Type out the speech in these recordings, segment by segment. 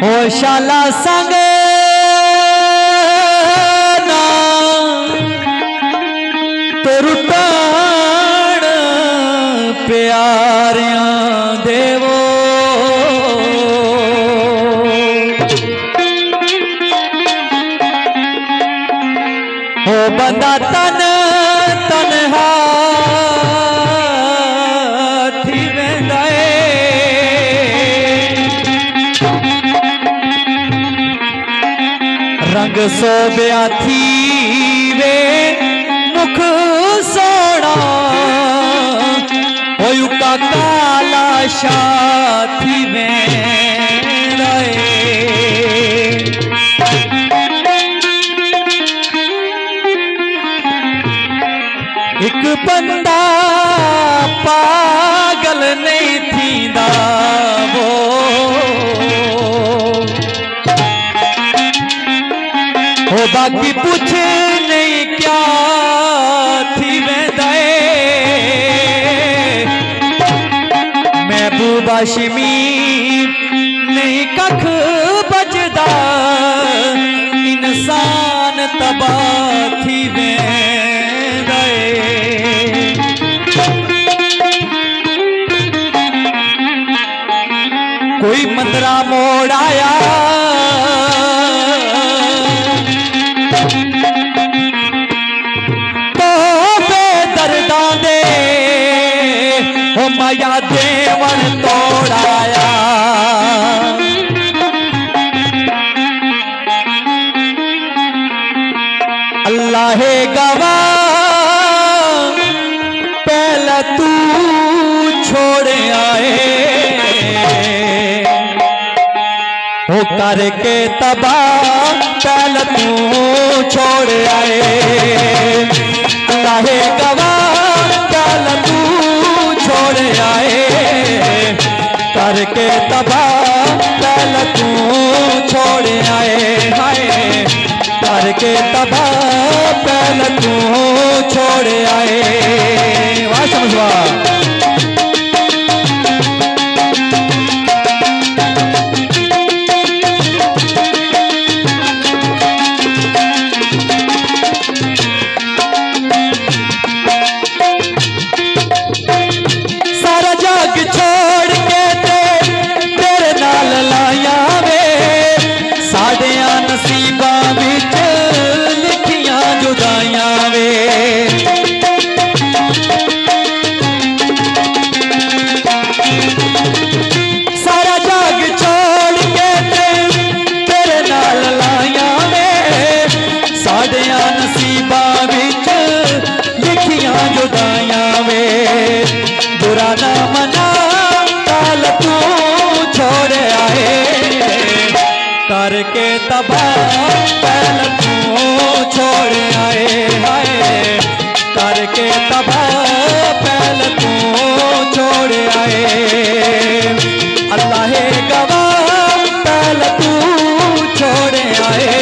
हो शाला संग ना तो रुटान प्यारियां देवो हो बंदा तन तनहा थी वेंदाए रंग सोबिया थी वे मुख सोना होयु का काला शाथी वेंदाए एक बंदा पागल नहीं थींदा वो हो बाकी पूछे नहीं क्या थी वेंदाए महबूब हाशिमी नहीं कख बचदा इंसान तबाह थी वेंदाए कोई मंदरा मोड़ आया तो बेदर्दा दे हो माया देवन तोड़ाया अल्लाह गवाह पहला तू छोड़ आए हो करके तबाह पहल तू छोड़ आए अल्लाह गवाह पहल तू छोड़ आए करके तबाह पहल तू छोड़ आए हाय करके तबाह पहल तू छोड़ आए वाह समझवा करके तबाह पहल तू छोड़ आए हाय करके तबाह पहल तू छोड़ आए अल्लाह गवाह पहल तू छोड़ आए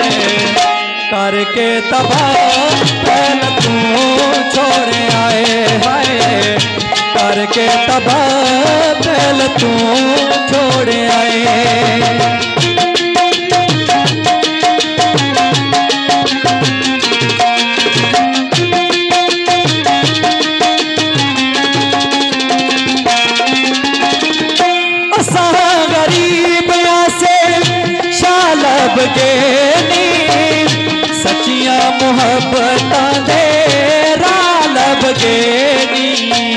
करके तबाह पहल तू छोड़ आए हाय करके तबाह पहल तू छोड़ आए सचिया मोहब्बत दे रालब गेनी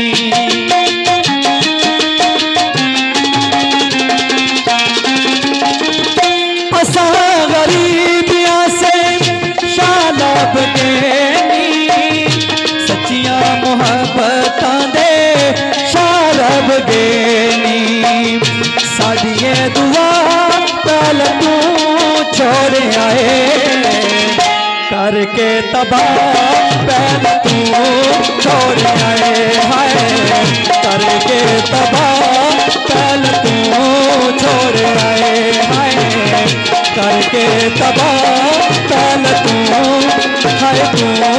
असा गरीबिया से शालब गेनी सचिया मोहब्बत दे शालब गेनी साडिए दुआ पहल तू छोड़ आए करके तबाह पहल तू छोड़ आए हाय करके तबाह पहल तू छोड़ आए हाय करके तबाह पहल तू हाय तू